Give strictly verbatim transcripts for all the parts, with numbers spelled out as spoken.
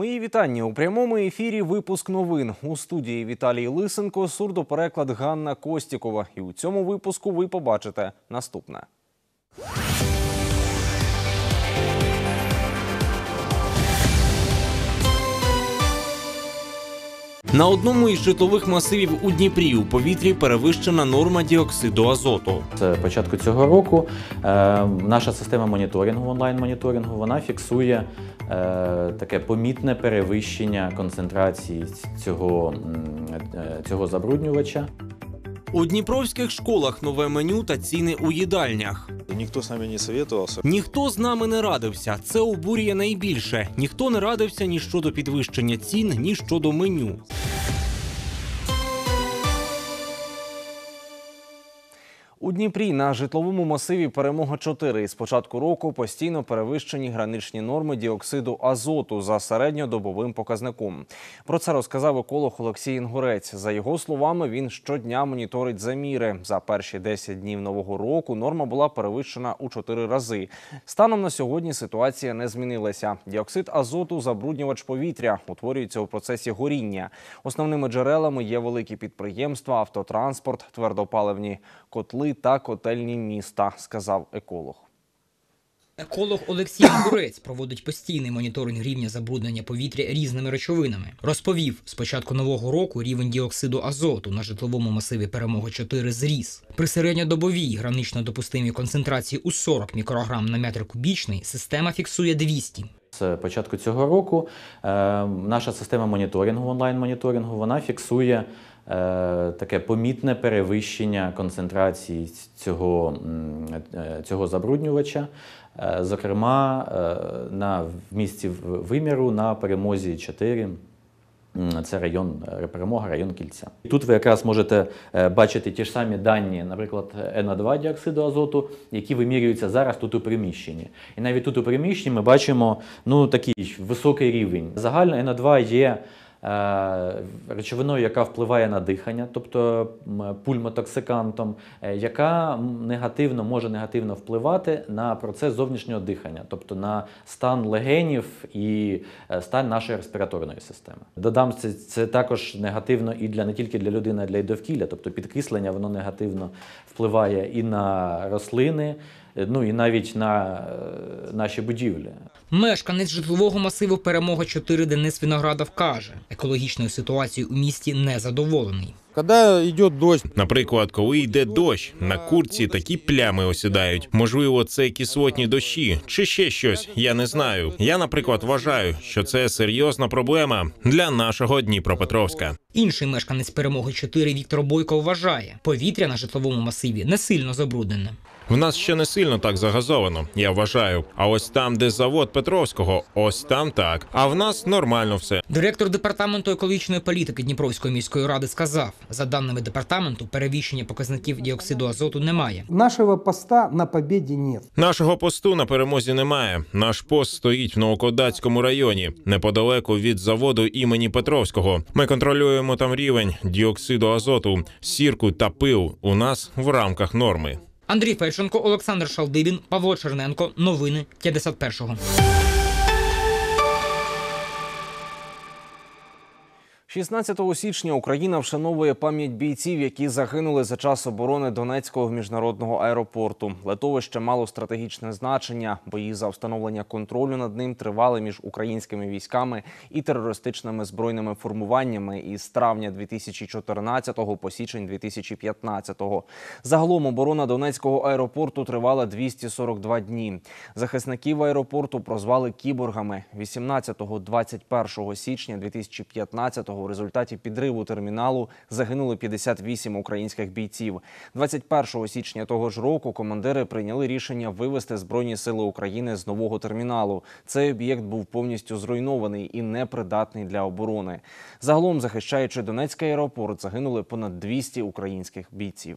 Мої вітання. У прямому ефірі випуск новин. У студії Віталій Лисенко, сурдопереклад Ганна Костікова. І у цьому випуску ви побачите наступне. На одному із житлових масивів у Дніпрі у повітрі перевищена норма діоксиду азоту. З початку цього року е, наша система моніторингу, онлайн-моніторингу, вона фіксує е, таке помітне перевищення концентрації цього, е, цього забруднювача. У дніпровських школах нове меню та ціни у їдальнях. Ніхто з нами не советувався. Ніхто з нами не радився. Це обурює найбільше. Ніхто не радився ні щодо підвищення цін, ні щодо меню. У Дніпрі на житловому масиві «Перемога чотири» з початку року постійно перевищені граничні норми діоксиду азоту за середньодобовим показником. Про це розказав еколог Олексій Інгурець. За його словами, він щодня моніторить заміри. За перші десять днів нового року норма була перевищена у чотири рази. Станом на сьогодні ситуація не змінилася. Діоксид азоту – забруднювач повітря, утворюється у процесі горіння. Основними джерелами є великі підприємства, автотранспорт, твердопаливні котли та котельні міста, сказав еколог. Еколог Олексій Інгурець проводить постійний моніторинг рівня забруднення повітря різними речовинами. Розповів, з початку нового року рівень діоксиду азоту на житловому масиві «Перемога чотири» зріс. При середньодобовій гранично допустимій концентрації у сорок мікрограм на метр кубічний система фіксує двісті. З початку цього року е, наша система моніторингу, онлайн-моніторингу, вона фіксує е, таке помітне перевищення концентрації цього, е, цього забруднювача, е, зокрема е, на, в місці виміру на «Перемозі чотири». Це район Перемога, район Кільця. Тут ви якраз можете бачити ті ж самі дані, наприклад, ен о два діоксиду азоту, які вимірюються зараз тут у приміщенні. І навіть тут у приміщенні ми бачимо ну, такий високий рівень. Загально ен о два є речовиною, яка впливає на дихання, тобто пульмотоксикантом, яка негативно, може негативно впливати на процес зовнішнього дихання, тобто на стан легенів і стан нашої респіраторної системи. Додам, це, це також негативно і для, не тільки для людини, а для й довкілля, тобто підкислення, воно негативно впливає і на рослини, ну і навіть на е, наші будівлі. Мешканець житлового масиву «Перемога чотири» Денис Виноградов каже, екологічною ситуацією у місті незадоволений. Коли йде дощ. Наприклад, коли йде дощ, на куртці такі плями осідають. Можливо, це кислотні дощі чи ще щось, я не знаю. Я, наприклад, вважаю, що це серйозна проблема для нашого Дніпропетровська. Інший мешканець «Перемоги чотири» Віктор Бойко вважає, повітря на житловому масиві не сильно забруднене. В нас ще не сильно так загазовано, я вважаю. А ось там, де завод Петровського, ось там так. А в нас нормально все. Директор департаменту екологічної політики Дніпровської міської ради сказав, за даними департаменту, перевищення показників діоксиду азоту немає. Нашого поста на Побєді нет. Нашого посту на Перемозі немає. Наш пост стоїть в Новокодацькому районі, неподалеку від заводу імені Петровського. Ми контролюємо там рівень діоксиду азоту, сірку та пил у нас в рамках норми. Андрій Фельченко, Олександр Шалдибін, Павло Черненко. Новини п'ятдесят першого. шістнадцятого січня Україна вшановує пам'ять бійців, які загинули за час оборони Донецького міжнародного аеропорту. Литовище мало стратегічне значення. Бої за встановлення контролю над ним тривали між українськими військами і терористичними збройними формуваннями із травня дві тисячі чотирнадцятого по січень дві тисячі п'ятнадцятого. Загалом оборона Донецького аеропорту тривала двісті сорок два дні. Захисників аеропорту прозвали кіборгами. вісімнадцятого - двадцять першого січня дві тисячі п'ятнадцятого у результаті підриву терміналу загинули п'ятдесят вісім українських бійців. двадцять першого січня того ж року командири прийняли рішення вивести Збройні сили України з нового терміналу. Цей об'єкт був повністю зруйнований і непридатний для оборони. Загалом, захищаючи Донецький аеропорт, загинули понад двісті українських бійців.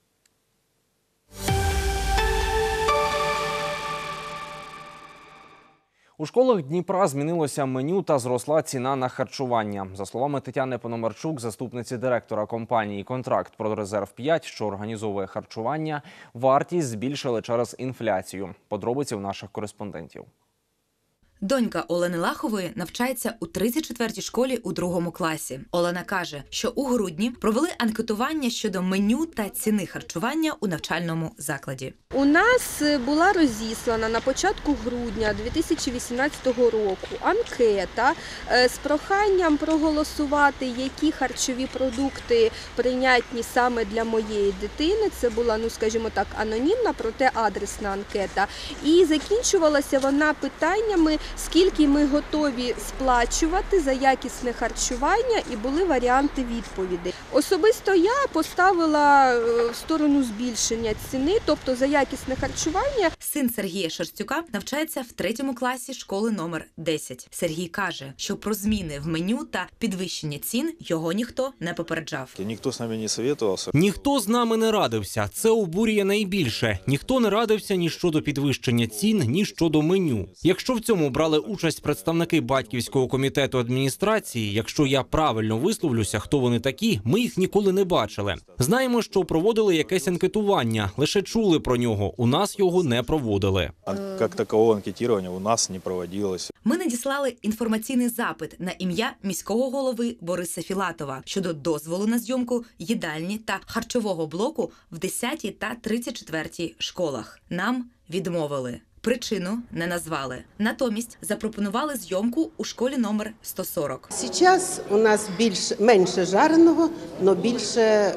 У школах Дніпра змінилося меню та зросла ціна на харчування. За словами Тетяни Пономарчук, заступниці директора компанії «Контракт про резерв п'ять», що організовує харчування, вартість збільшили через інфляцію. Подробиці у наших кореспондентів. Донька Олени Лахової навчається у тридцять четвертій школі у другому класі. Олена каже, що у грудні провели анкетування щодо меню та ціни харчування у навчальному закладі. У нас була розіслана на початку грудня дві тисячі вісімнадцятого року анкета з проханням проголосувати, які харчові продукти прийнятні саме для моєї дитини. Це була, ну скажімо так, анонімна, проте адресна анкета. І закінчувалася вона питаннями, скільки ми готові сплачувати за якісне харчування, і були варіанти відповідей. Особисто я поставила в сторону збільшення ціни, тобто за якісне харчування. Син Сергія Шерстюка навчається в третьому класі школи номер десять. Сергій каже, що про зміни в меню та підвищення цін його ніхто не попереджав. Никто с нами не советовался. Ніхто з нами не радився. Це обурює найбільше. Ніхто не радився ні щодо підвищення цін, ні щодо меню. Якщо в цьому брали участь представники батьківського комітету адміністрації, якщо я правильно висловлюся, хто вони такі, ми їх ніколи не бачили. Знаємо, що проводили якесь анкетування, лише чули про нього, у нас його не проводили. Как такового анкетирования у нас не проводилось. Ми надіслали інформаційний запит на ім'я міського голови Бориса Філатова щодо дозволу на зйомку їдальні та харчового блоку в десятій та тридцять четвертій школах. Нам відмовили. Причину не назвали. Натомість запропонували зйомку у школі номер сто сорок. Сейчас у нас більше, менше жареного, но більше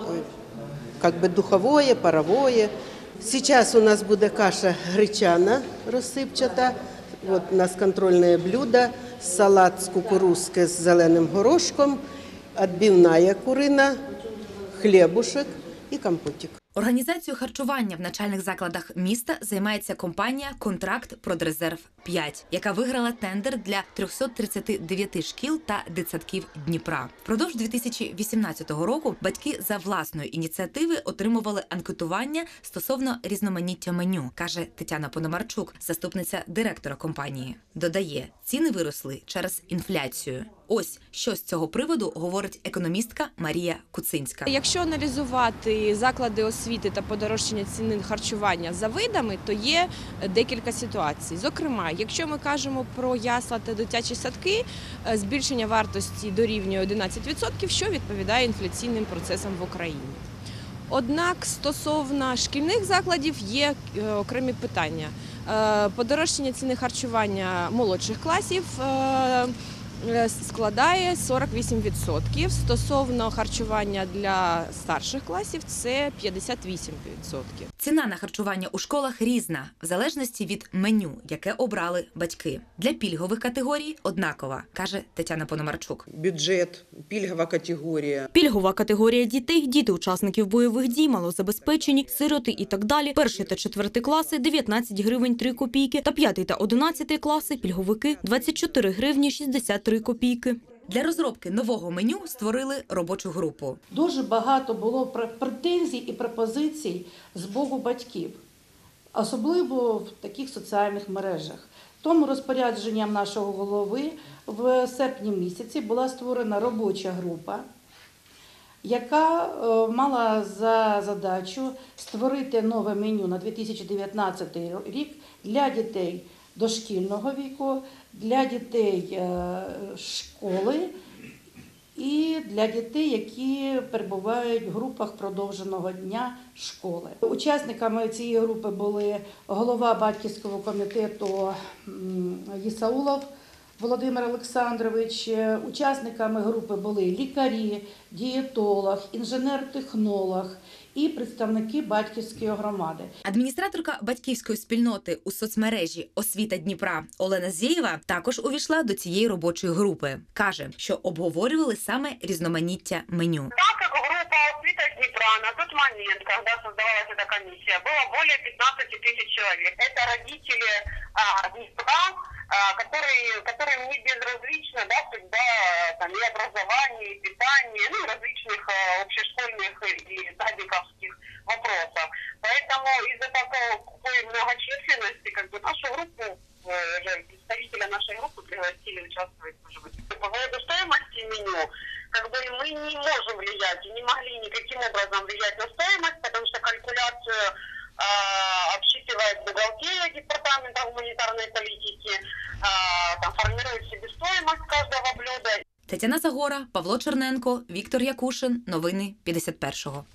как бы духовое, паровое. Сейчас у нас буде каша гречана розсипчата. Вот у нас контрольне блюдо, салат з кукурузки з зеленим горошком, відбивна курина, хлібушек і компотик. Організацією харчування в навчальних закладах міста займається компанія «Контракт Продрезерв п'ять», яка виграла тендер для триста тридцять дев'ять шкіл та дитсадків Дніпра. Впродовж дві тисячі вісімнадцятого року батьки за власної ініціативи отримували анкетування стосовно різноманіття меню, каже Тетяна Пономарчук, заступниця директора компанії. Додає, ціни виросли через інфляцію. Ось що з цього приводу говорить економістка Марія Куцинська. Якщо аналізувати заклади освіти та подорожчання ціни харчування за видами, то є декілька ситуацій. Зокрема, якщо ми кажемо про ясла та дитячі садки, збільшення вартості дорівнює одинадцять відсотків, що відповідає інфляційним процесам в Україні. Однак стосовно шкільних закладів є окремі питання. Подорожчання ціни харчування молодших класів складає сорок вісім відсотків. Стосовно харчування для старших класів – це п'ятдесят вісім відсотків. Ціна на харчування у школах різна, в залежності від меню, яке обрали батьки. Для пільгових категорій однакова, каже Тетяна Пономарчук. Бюджет, пільгова категорія. Пільгова категорія дітей – діти учасників бойових дій, малозабезпечені, сироти і так далі. Перший та четвертий класи – дев'ятнадцять гривень три копійки, та п'ятий та одинадцятий класи – пільговики – двадцять чотири гривні шістдесят три копійки. Для розробки нового меню створили робочу групу. Дуже багато було претензій і пропозицій з боку батьків, особливо в таких соціальних мережах. Тому розпорядженням нашого голови в серпні місяці була створена робоча група, яка мала за задачу створити нове меню на дві тисячі дев'ятнадцятий рік для дітей дошкільного віку, для дітей школи і для дітей, які перебувають в групах продовженого дня школи. Учасниками цієї групи були голова батьківського комітету Єсаулов Володимир Олександрович. Учасниками групи були лікарі, дієтолог, інженер-технолог і представники батьківської громади. Адміністраторка батьківської спільноти у соцмережі «Освіта Дніпра» Олена Зєєва також увійшла до цієї робочої групи. Каже, що обговорювали саме різноманіття меню. Так как группа «Освіта Дніпра» на тот момент, когда создавалась эта комиссия, было более пятнадцати тысяч человек. Это родители а, Днепра, а, которые, которым не безразлична, да, судьба там, и образования, и питания, ну, и различных а, общешкольных и садиковских вопросов. Поэтому из-за такой многочисленности, как бы, нашу группу, представителя нашей группы пригласили участвовать в животе. По поводу стоимости меню, как бы мы не можем влиять и не могли никаким образом влиять на стоимость, потому что калькуляцию обсчитывает бухгалтерия департамента гуманитарной политики, там формирует себестоимость каждого блюда. Тетяна Загора, Павло Черненко, Віктор Якушин. Новини п'ятдесят першого.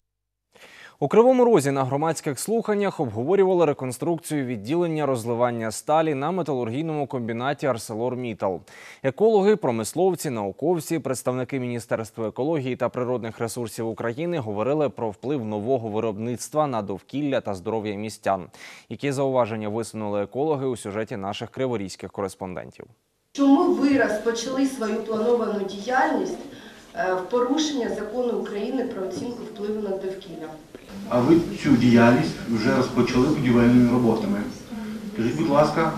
У Кривому Розі на громадських слуханнях обговорювали реконструкцію відділення розливання сталі на металургійному комбінаті «Арселормітал». Екологи, промисловці, науковці, представники Міністерства екології та природних ресурсів України говорили про вплив нового виробництва на довкілля та здоров'я містян. Які зауваження висунули екологи у сюжеті наших криворізьких кореспондентів? Чому ви розпочали свою плановану діяльність в порушення закону України про оцінку впливу на довкілля? А ви цю діяльність вже розпочали будівельними роботами. Скажіть, будь ласка,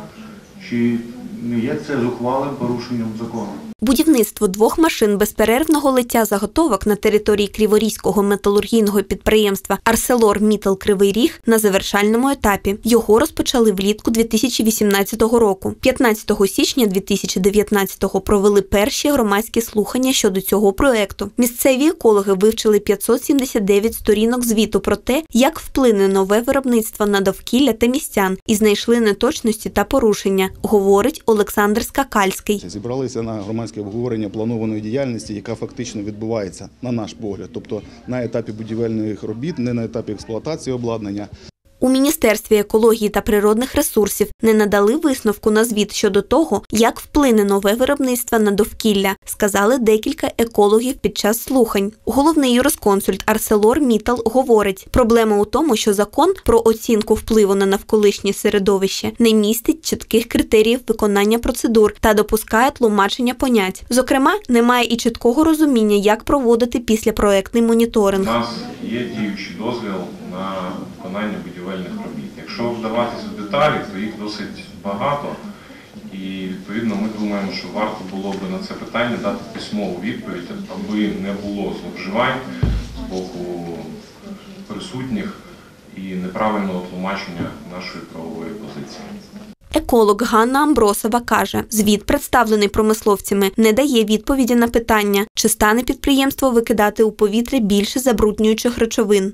чи не є це зухвалим порушенням закону? Будівництво двох машин безперервного лиття заготовок на території Криворізького металургійного підприємства «Арселормітал Кривий Ріг» на завершальному етапі. Його розпочали влітку дві тисячі вісімнадцятого року. п'ятнадцятого січня дві тисячі дев'ятнадцятого провели перші громадські слухання щодо цього проекту. Місцеві екологи вивчили п'ятсот сімдесят дев'ять сторінок звіту про те, як вплине нове виробництво на довкілля та містян, і знайшли неточності та порушення, говорить Олександр Скакальський. Зібралися на громадські обговорення планованої діяльності, яка фактично відбувається, на наш погляд, тобто на етапі будівельних робіт, не на етапі експлуатації обладнання. У Міністерстві екології та природних ресурсів не надали висновку на звіт щодо того, як вплине нове виробництво на довкілля, сказали декілька екологів під час слухань. Головний юрисконсульт «Арселормітал» говорить, проблема у тому, що закон про оцінку впливу на навколишнє середовище не містить чітких критеріїв виконання процедур та допускає тлумачення понять. Зокрема, немає і чіткого розуміння, як проводити післяпроектний моніторинг. У нас є діючий дозвіл на виконання будівельних робіт. Якщо вдаватися в деталі, то їх досить багато. І відповідно ми думаємо, що варто було б на це питання дати письмову відповідь, аби не було зловживань з боку присутніх і неправильного тлумачення нашої правової позиції. Еколог Ганна Амбросова каже, звіт, представлений промисловцями, не дає відповіді на питання, чи стане підприємство викидати у повітря більше забруднюючих речовин.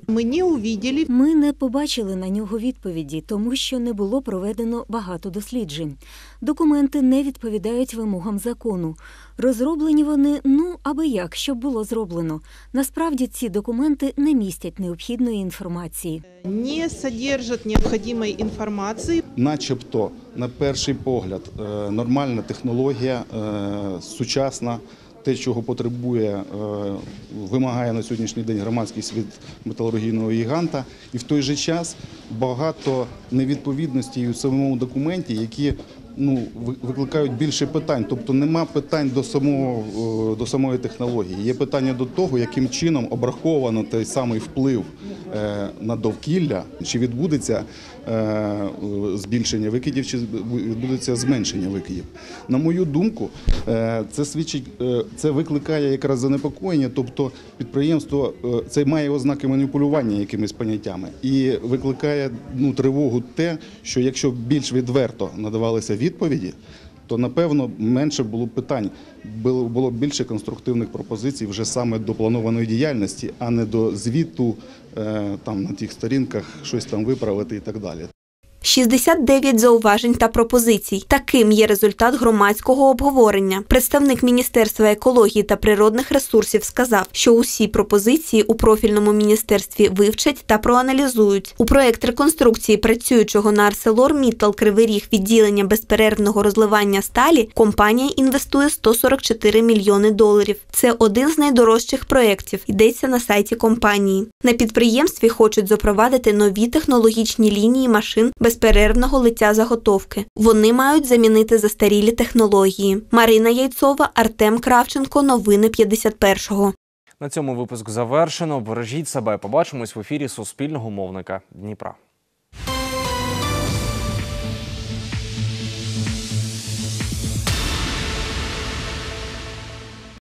Ми не побачили на нього відповіді, тому що не було проведено багато досліджень. Документи не відповідають вимогам закону. Розроблені вони, ну, аби як, щоб було зроблено. Насправді ці документи не містять необхідної інформації. Не содержать необхідної інформації. Начебто, на перший погляд, нормальна технологія, сучасна, те, чого потребує, вимагає на сьогоднішній день громадськість від металургійного гіганта. І в той же час багато невідповідностей у самому документі, які ну, викликають більше питань. Тобто нема питань до самого, до самої технології. Є питання до того, яким чином обраховано той самий вплив на довкілля, чи відбудеться збільшення викидів, чи відбудеться зменшення викидів. На мою думку, це свідчить, це викликає якраз занепокоєння, тобто підприємство, це має ознаки маніпулювання якимись поняттями і викликає ну, тривогу те, що якщо більш відверто надавалися відповіді, то, напевно, менше було питань, було більше конструктивних пропозицій вже саме до планованої діяльності, а не до звіту там, на тих сторінках щось там виправити і так далі. шістдесят дев'ять зауважень та пропозицій. Таким є результат громадського обговорення. Представник Міністерства екології та природних ресурсів сказав, що усі пропозиції у профільному міністерстві вивчать та проаналізують. У проєкт реконструкції працюючого на «Арселормітал Кривий Ріг» відділення безперервного розливання сталі компанія інвестує сто сорок чотири мільйони доларів. Це один з найдорожчих проєктів, йдеться на сайті компанії. На підприємстві хочуть запровадити нові технологічні лінії машин безперервного лиття заготовки. Вони мають замінити застарілі технології. Марина Яйцова, Артем Кравченко. Новини п'ятдесят першого. На цьому випуск завершено. Бережіть себе. Побачимось в ефірі Суспільного мовника Дніпра.